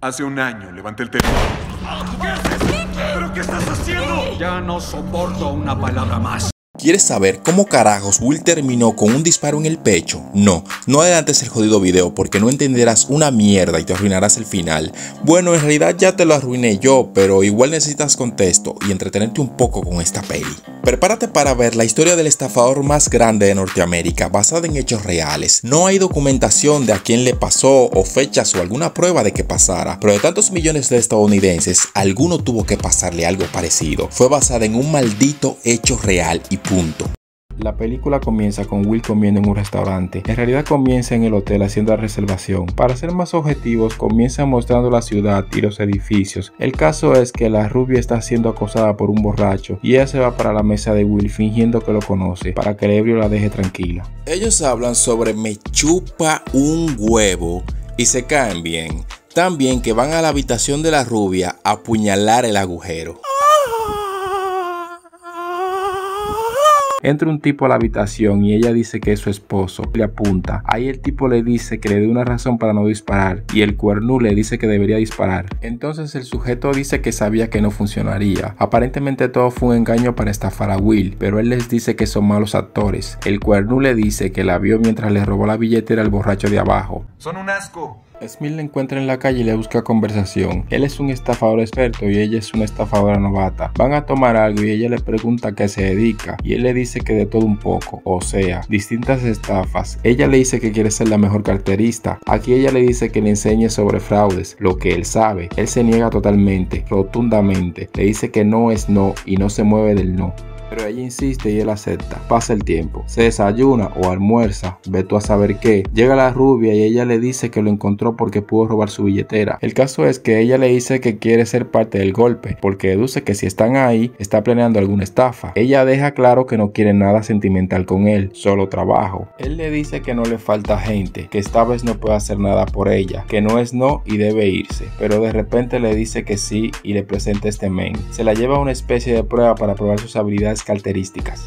Hace un año levanté el teléfono. ¿Qué haces? ¿Pero qué estás haciendo? Ya no soporto una palabra más. ¿Quieres saber cómo carajos Will terminó con un disparo en el pecho? No adelantes el jodido video porque no entenderás una mierda y te arruinarás el final. Bueno, en realidad ya te lo arruiné yo, pero igual necesitas contexto y entretenerte un poco con esta peli. Prepárate para ver la historia del estafador más grande de Norteamérica, basada en hechos reales. No hay documentación de a quién le pasó o fechas o alguna prueba de que pasara, pero de tantos millones de estadounidenses, alguno tuvo que pasarle algo parecido. Fue basada en un maldito hecho real y punto. La película comienza con Will comiendo en un restaurante. En realidad comienza en el hotel haciendo la reservación. Para ser más objetivos, comienza mostrando la ciudad y los edificios. El caso es que la rubia está siendo acosada por un borracho y ella se va para la mesa de Will fingiendo que lo conoce para que el ebrio la deje tranquila. Ellos hablan sobre me chupa un huevo y se caen bien. También que van a la habitación de la rubia a apuñalar el agujero. Entra un tipo a la habitación y ella dice que es su esposo. Le apunta. Ahí el tipo le dice que le dé una razón para no disparar y el cuernú le dice que debería disparar. Entonces el sujeto dice que sabía que no funcionaría. Aparentemente todo fue un engaño para estafar a Will, pero él les dice que son malos actores. El cuernú le dice que la vio mientras le robó la billetera al borracho de abajo. Son un asco. Smith la encuentra en la calle y le busca conversación. Él es un estafador experto y ella es una estafadora novata. Van a tomar algo y ella le pregunta a qué se dedica y él le dice que de todo un poco, o sea, distintas estafas. Ella le dice que quiere ser la mejor carterista. Aquí ella le dice que le enseñe sobre fraudes, lo que él sabe. Él se niega totalmente, rotundamente. Le dice que no es no y no se mueve del no. Pero ella insiste y él acepta. Pasa el tiempo. Se desayuna o almuerza, ve tú a saber qué. Llega la rubia y ella le dice que lo encontró porque pudo robar su billetera. El caso es que ella le dice que quiere ser parte del golpe, porque deduce que si están ahí, está planeando alguna estafa. Ella deja claro que no quiere nada sentimental con él, solo trabajo. Él le dice que no le falta gente, que esta vez no puede hacer nada por ella, que no es no y debe irse. Pero de repente le dice que sí y le presenta este men. Se la lleva a una especie de prueba para probar sus habilidades características.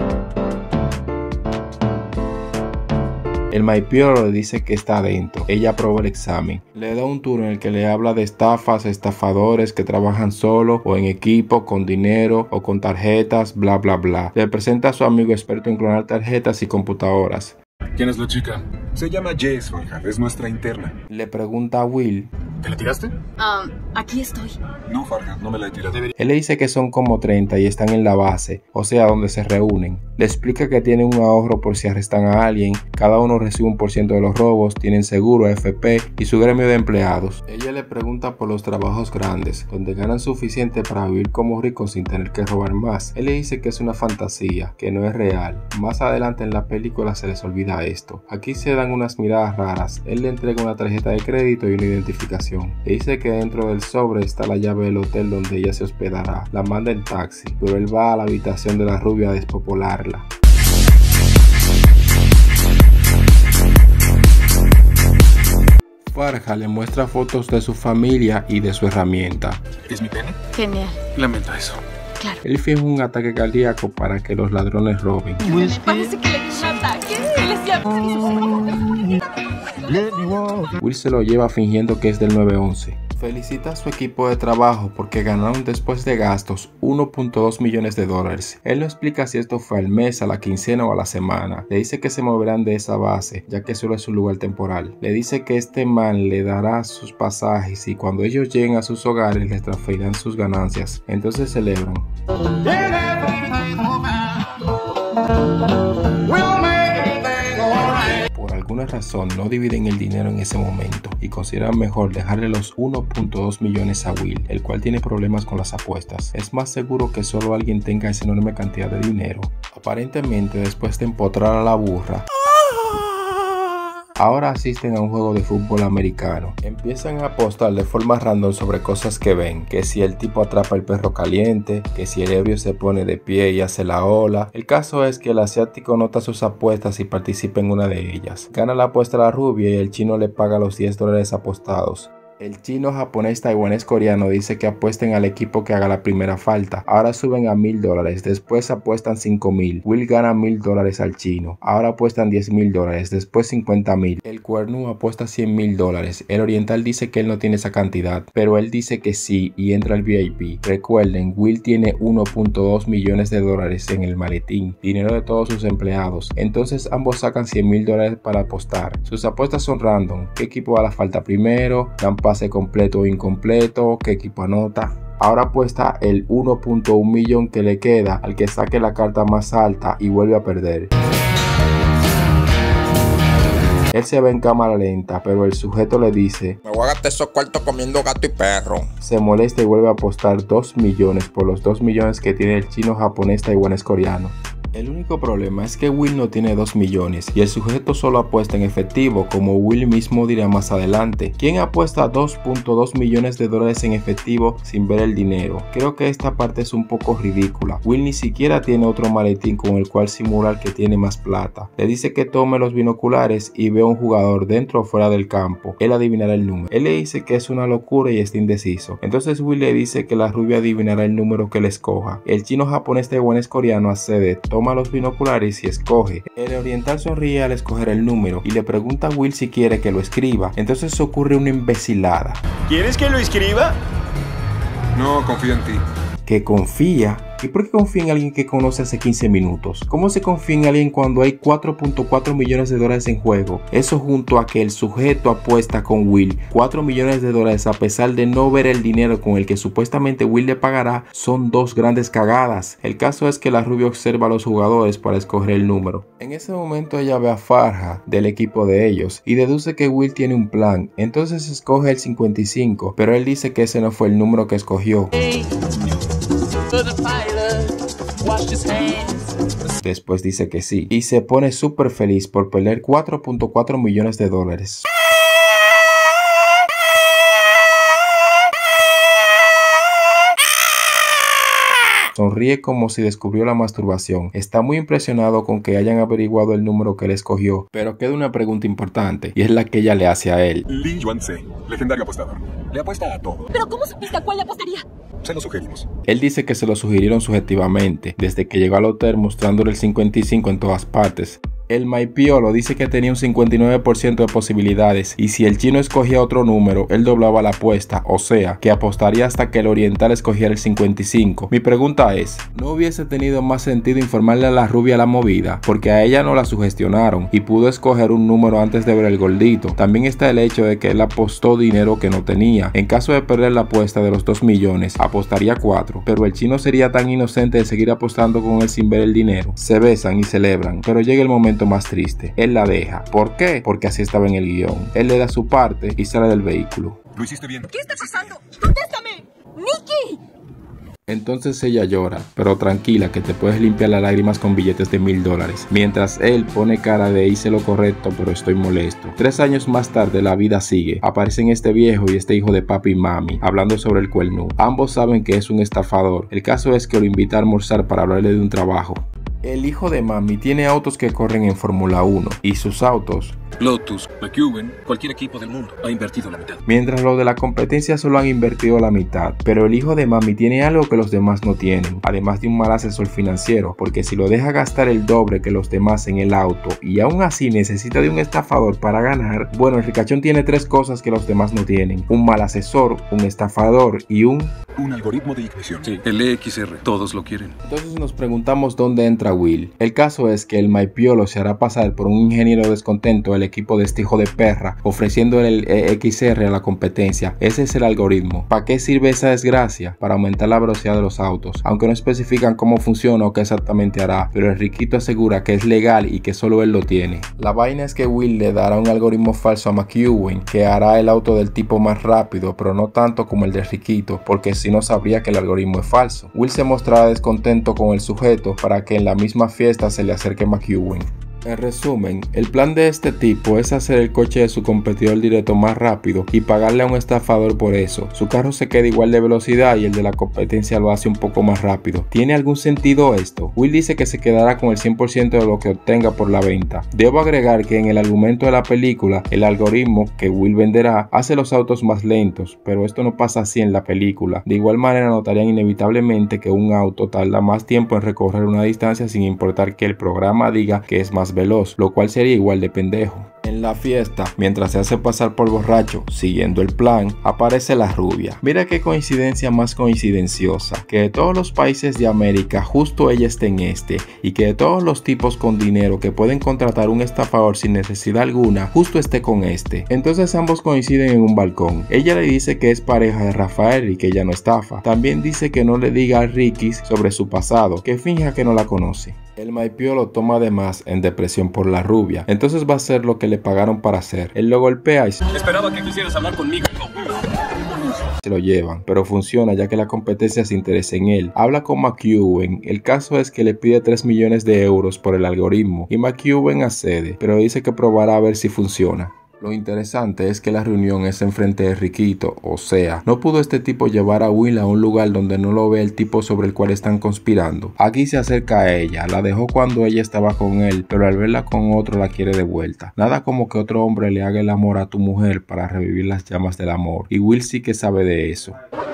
El maipiolo le dice que está adentro. Ella aprueba el examen. Le da un tour en el que le habla de estafas, estafadores que trabajan solo o en equipo, con dinero o con tarjetas, bla bla bla. Le presenta a su amigo experto en clonar tarjetas y computadoras. ¿Quién es la chica? Se llama Jess, Farhad, es nuestra interna. Le pregunta a Will. ¿Te la tiraste? Aquí estoy. No, Farhad, no me la he tirado. Él le dice que son como 30 y están en la base, o sea, donde se reúnen. Le explica que tienen un ahorro por si arrestan a alguien, cada uno recibe 1% de los robos, tienen seguro, AFP y su gremio de empleados. Ella le pregunta por los trabajos grandes, donde ganan suficiente para vivir como ricos sin tener que robar más. Él le dice que es una fantasía, que no es real. Más adelante en la película se les olvida esto. Aquí se dan unas miradas raras. Él le entrega una tarjeta de crédito y una identificación. Le dice que dentro del sobre está la llave del hotel donde ella se hospedará. La manda en taxi, pero él va a la habitación de la rubia a despopolarla. Farhad le muestra fotos de su familia y de su herramienta. ¿Es mi pene? Genial. Lamento eso. Claro. Él finge un ataque cardíaco para que los ladrones roben. Me parece que le dio un ataque. Él decía... Will se lo lleva fingiendo que es del 911. Felicita a su equipo de trabajo porque ganaron después de gastos 1.2 millones de dólares. Él no explica si esto fue al mes, a la quincena o a la semana. Le dice que se moverán de esa base, ya que solo es un lugar temporal. Le dice que este man le dará sus pasajes y cuando ellos lleguen a sus hogares les transferirán sus ganancias. Entonces celebran. Por alguna razón no dividen el dinero en ese momento y consideran mejor dejarle los 1.2 millones a Will, el cual tiene problemas con las apuestas. Es más seguro que solo alguien tenga esa enorme cantidad de dinero. Aparentemente, después de empotrar a la burra, ahora asisten a un juego de fútbol americano. Empiezan a apostar de forma random sobre cosas que ven, que si el tipo atrapa el perro caliente, que si el ebrio se pone de pie y hace la ola. El caso es que el asiático nota sus apuestas y participa en una de ellas. Gana la apuesta la rubia y el chino le paga los $10 apostados. El chino, japonés, taiwanés, coreano dice que apuesten al equipo que haga la primera falta. Ahora suben a $1000, después apuestan 5000. Will gana $1000 al chino. Ahora apuestan $10.000, después 50.000. El cuerno apuesta $100.000. El oriental dice que él no tiene esa cantidad, pero él dice que sí y entra al VIP. Recuerden, Will tiene $1.2 millones en el maletín, dinero de todos sus empleados. Entonces ambos sacan $100.000 para apostar. Sus apuestas son random. ¿Qué equipo va a la falta primero? ¿Dan pase completo o incompleto? ¿Qué equipo anota? Ahora apuesta el 1.1 millón que le queda al que saque la carta más alta y vuelve a perder. Él se ve en cámara lenta, pero el sujeto le dice: me voy a gastar esos cuartos comiendo gato y perro. Se molesta y vuelve a apostar 2 millones por los 2 millones que tiene el chino, japonés, taiwanés, coreano. El único problema es que Will no tiene 2 millones y el sujeto solo apuesta en efectivo, como Will mismo dirá más adelante. ¿Quién apuesta $2.2 millones en efectivo sin ver el dinero? Creo que esta parte es un poco ridícula. Will ni siquiera tiene otro maletín con el cual simular que tiene más plata. Le dice que tome los binoculares y ve a un jugador dentro o fuera del campo. Él adivinará el número. Él le dice que es una locura y está indeciso. Entonces Will le dice que la rubia adivinará el número que le escoja. El chino, japonés, taiwanés, coreano accede, toma los binoculares y escoge. El oriental sonríe al escoger el número y le pregunta a Will si quiere que lo escriba. Entonces ocurre una imbecilada. ¿Quieres que lo escriba? No, confío en ti. ¿Que confía? ¿Y por qué confía en alguien que conoce hace 15 minutos? ¿Cómo se confía en alguien cuando hay $4.4 millones en juego? Eso junto a que el sujeto apuesta con Will $4 millones a pesar de no ver el dinero con el que supuestamente Will le pagará, son dos grandes cagadas. El caso es que la rubia observa a los jugadores para escoger el número. En ese momento ella ve a Farha del equipo de ellos y deduce que Will tiene un plan. Entonces escoge el 55, pero él dice que ese no fue el número que escogió. Después dice que sí y se pone súper feliz por perder $4.4 millones. Sonríe como si descubrió la masturbación. Está muy impresionado con que hayan averiguado el número que él escogió, pero queda una pregunta importante y es la que ella le hace a él. Lee Yuan-se, legendario apostador. Le apuesta a todo. ¿Pero cómo supiste a cuál le apostaría? Se lo sugerimos. Él dice que se lo sugirieron subjetivamente, desde que llegó al hotel mostrándole el 55 en todas partes. El Maipiolo dice que tenía un 59% de posibilidades y si el chino escogía otro número, él doblaba la apuesta, o sea, que apostaría hasta que el oriental escogiera el 55. Mi pregunta es, ¿no hubiese tenido más sentido informarle a la rubia la movida? Porque a ella no la sugestionaron y pudo escoger un número antes de ver el gordito. También está el hecho de que él apostó dinero que no tenía. En caso de perder la apuesta de los 2 millones, apostaría 4, pero el chino sería tan inocente de seguir apostando con él sin ver el dinero. Se besan y celebran, pero llega el momento más triste. Él la deja. ¿Por qué? Porque así estaba en el guión. Él le da su parte y sale del vehículo. Lo hiciste bien. ¿Qué está pasando? ¡Contéstame! ¡Nicky! Entonces ella llora, pero tranquila que te puedes limpiar las lágrimas con billetes de $1000. Mientras él pone cara de hice lo correcto pero estoy molesto. 3 años más tarde la vida sigue. Aparecen este viejo y este hijo de papi y mami hablando sobre el cuerno. Ambos saben que es un estafador. El caso es que lo invita a almorzar para hablarle de un trabajo. El hijo de mami tiene autos que corren en Fórmula 1 y sus autos, Lotus, McEwen, cualquier equipo del mundo ha invertido la mitad. mientras los de la competencia solo han invertido la mitad. Pero el hijo de mami tiene algo que los demás no tienen, además de un mal asesor financiero, porque si lo deja gastar el doble que los demás en el auto y aún así necesita de un estafador para ganar, bueno, el ricachón tiene 3 cosas que los demás no tienen: un mal asesor, un estafador y un algoritmo de ignición. Sí, el EXR, todos lo quieren. Entonces nos preguntamos dónde entra Will. El caso es que el Maipiolo se hará pasar por un ingeniero descontento del equipo de este hijo de perra, ofreciendo el EXR a la competencia. Ese es el algoritmo. ¿Para qué sirve esa desgracia? Para aumentar la velocidad de los autos, aunque no especifican cómo funciona o qué exactamente hará, pero el riquito asegura que es legal y que solo él lo tiene. La vaina es que Will le dará un algoritmo falso a McEwen que hará el auto del tipo más rápido, pero no tanto como el del riquito, porque si no sabría que el algoritmo es falso. Will se mostrará descontento con el sujeto para que en la misma fiesta se le acerque McEwen. En resumen, el plan de este tipo es hacer el coche de su competidor directo más rápido y pagarle a un estafador por eso. Su carro se queda igual de velocidad y el de la competencia lo hace un poco más rápido. ¿Tiene algún sentido esto? Will dice que se quedará con el 100% de lo que obtenga por la venta. Debo agregar que en el argumento de la película, el algoritmo que Will venderá hace los autos más lentos, pero esto no pasa así en la película. De igual manera notarían inevitablemente que un auto tarda más tiempo en recorrer una distancia sin importar que el programa diga que es más veloz, lo cual sería igual de pendejo. En la fiesta, mientras se hace pasar por borracho, siguiendo el plan, aparece la rubia. Mira qué coincidencia más coincidenciosa, que de todos los países de América justo ella esté en este, y que de todos los tipos con dinero que pueden contratar un estafador sin necesidad alguna, justo esté con este. Entonces ambos coinciden en un balcón. Ella le dice que es pareja de Rafael y que ella no estafa. También dice que no le diga a Ricky sobre su pasado, que finja que no la conoce. El maipio lo toma de más en depresión por la rubia, entonces va a hacer lo que le pagaron para hacer. Él lo golpea y Esperaba que quisieras hablar conmigo. se lo llevan, pero funciona ya que la competencia se interesa en él. Habla con McEwen, el caso es que le pide 3 millones de euros por el algoritmo y McEwen accede, pero dice que probará a ver si funciona. Lo interesante es que la reunión es enfrente de Riquito, o sea, no pudo este tipo llevar a Will a un lugar donde no lo ve el tipo sobre el cual están conspirando. Aquí se acerca a ella, la dejó cuando ella estaba con él, pero al verla con otro la quiere de vuelta. Nada como que otro hombre le haga el amor a tu mujer para revivir las llamas del amor, y Will sí que sabe de eso.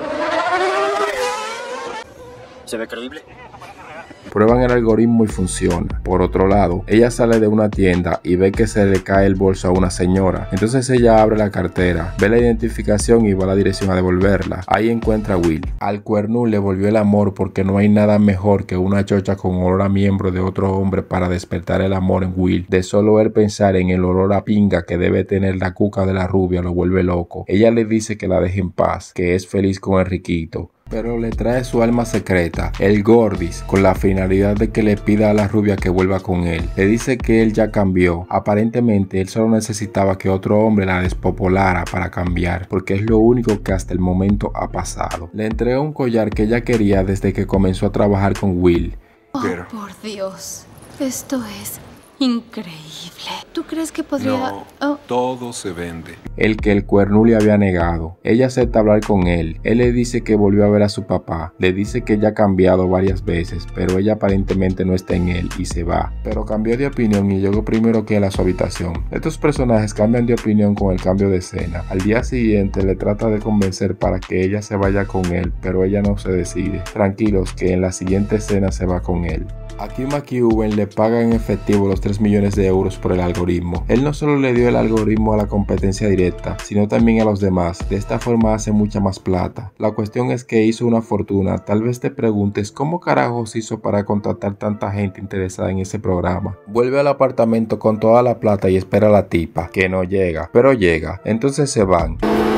¿Se ve creíble? Prueban el algoritmo y funciona. Por otro lado, ella sale de una tienda y ve que se le cae el bolso a una señora. Entonces ella abre la cartera, ve la identificación y va a la dirección a devolverla. Ahí encuentra a Will. Al cuernú le volvió el amor porque no hay nada mejor que una chocha con olor a miembro de otro hombre para despertar el amor en Will. De solo él pensar en el olor a pinga que debe tener la cuca de la rubia lo vuelve loco. Ella le dice que la deje en paz, que es feliz con el riquito. Pero le trae su alma secreta, el Gordis, con la finalidad de que le pida a la rubia que vuelva con él. Le dice que él ya cambió. Aparentemente él solo necesitaba que otro hombre la despopolara para cambiar, porque es lo único que hasta el momento ha pasado. Le entrega un collar que ella quería desde que comenzó a trabajar con Will. Oh, por Dios. Esto es increíble. ¿Tú crees que podría...? No, todo se vende. El que el cuernú le había negado. Ella acepta hablar con él. Él le dice que volvió a ver a su papá. Le dice que ya ha cambiado varias veces, pero ella aparentemente no está en él y se va. Pero cambió de opinión y llegó primero que él a su habitación. Estos personajes cambian de opinión con el cambio de escena. Al día siguiente le trata de convencer para que ella se vaya con él, pero ella no se decide. Tranquilos que en la siguiente escena se va con él. Aquí McEwen le paga en efectivo los 3 millones de euros por el algoritmo. Él no solo le dio el algoritmo a la competencia directa, sino también a los demás. De esta forma hace mucha más plata. La cuestión es que hizo una fortuna. Tal vez te preguntes cómo carajos hizo para contratar tanta gente interesada en ese programa. Vuelve al apartamento con toda la plata y espera a la tipa, que no llega, pero llega. Entonces se van.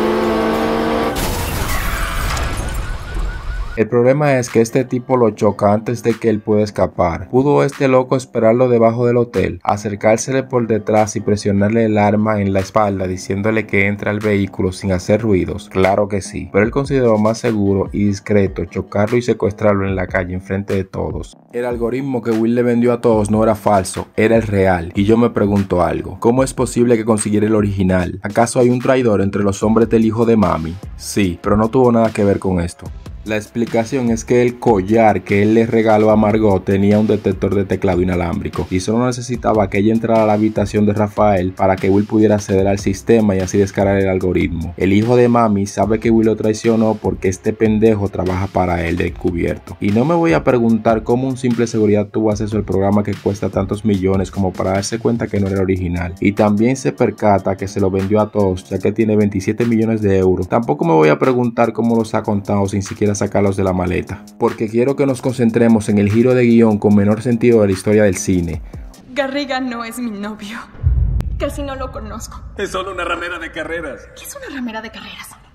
El problema es que este tipo lo choca antes de que él pueda escapar. ¿Pudo este loco esperarlo debajo del hotel, acercársele por detrás y presionarle el arma en la espalda diciéndole que entre al vehículo sin hacer ruidos? Claro que sí, pero él consideró más seguro y discreto chocarlo y secuestrarlo en la calle enfrente de todos. El algoritmo que Will le vendió a todos no era falso, era el real. Y yo me pregunto algo, ¿cómo es posible que consiguiera el original? ¿Acaso hay un traidor entre los hombres del hijo de mami? Sí, pero no tuvo nada que ver con esto. La explicación es que el collar que él le regaló a Margot tenía un detector de teclado inalámbrico y solo necesitaba que ella entrara a la habitación de Rafael para que Will pudiera acceder al sistema y así descargar el algoritmo. El hijo de mami sabe que Will lo traicionó porque este pendejo trabaja para él de encubierto. Y no me voy a preguntar cómo un simple seguridad tuvo acceso al programa que cuesta tantos millones como para darse cuenta que no era original. Y también se percata que se lo vendió a todos ya que tiene 27 millones de euros. Tampoco me voy a preguntar cómo los ha contado sin siquiera sacarlos de la maleta, porque quiero que nos concentremos en el giro de guión con menor sentido de la historia del cine. Garriga no es mi novio. Casi no lo conozco. Es solo una ramera de carreras. ¿Qué es una ramera de carreras?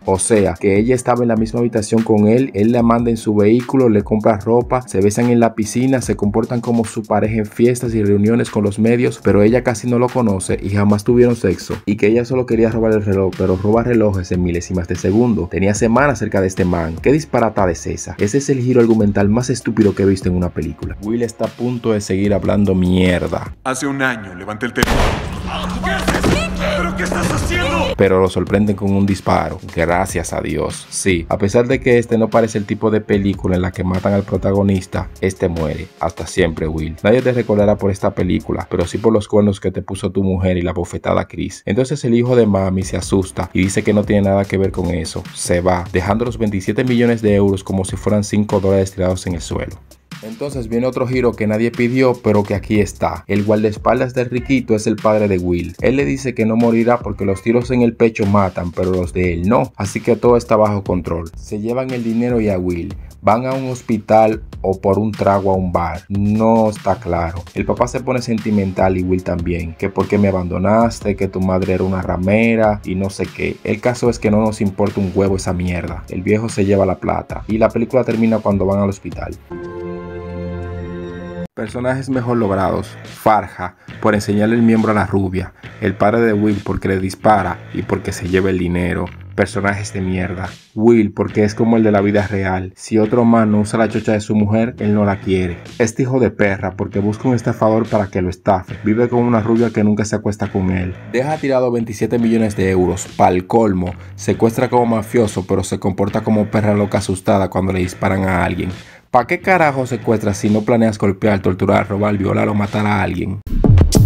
O sea, que ella estaba en la misma habitación con él la manda en su vehículo, le compra ropa, se besan en la piscina, se comportan como su pareja en fiestas y reuniones con los medios, pero ella casi no lo conoce y jamás tuvieron sexo. Y que ella solo quería robar el reloj, pero roba relojes en milésimas de segundo. Tenía semanas cerca de este man. ¿Qué disparatada es esa? Ese es el giro argumental más estúpido que he visto en una película. Will está a punto de seguir hablando mierda. Hace un año levanté el teléfono. ¿Qué haces? ¿Pero qué estás haciendo? Pero lo sorprenden con un disparo. Gracias a Dios. Sí, a pesar de que este no parece el tipo de película en la que matan al protagonista, este muere. Hasta siempre, Will. Nadie te recordará por esta película, pero sí por los cuernos que te puso tu mujer y la bofetada Chris. Entonces el hijo de mami se asusta y dice que no tiene nada que ver con eso. Se va, dejando los 27 millones de euros como si fueran $5 tirados en el suelo. Entonces viene otro giro que nadie pidió, pero que aquí está. El guardaespaldas del riquito es el padre de Will. Él le dice que no morirá porque los tiros en el pecho matan, pero los de él no. Así que todo está bajo control. Se llevan el dinero y a Will. Van a un hospital o por un trago a un bar. No está claro. El papá se pone sentimental y Will también. Que porque me abandonaste, que tu madre era una ramera y no sé qué. El caso es que no nos importa un huevo esa mierda. El viejo se lleva la plata. Y la película termina cuando van al hospital. Personajes mejor logrados. Farha, por enseñarle el miembro a la rubia. El padre de Will porque le dispara y porque se lleva el dinero. Personajes de mierda. Will porque es como el de la vida real. Si otro man no usa la chocha de su mujer, él no la quiere. Este hijo de perra porque busca un estafador para que lo estafe. Vive con una rubia que nunca se acuesta con él. Deja tirado 27 millones de euros. Pa'l colmo. Secuestra como mafioso pero se comporta como perra loca asustada cuando le disparan a alguien. ¿Para qué carajo secuestras si no planeas golpear, torturar, robar, violar o matar a alguien?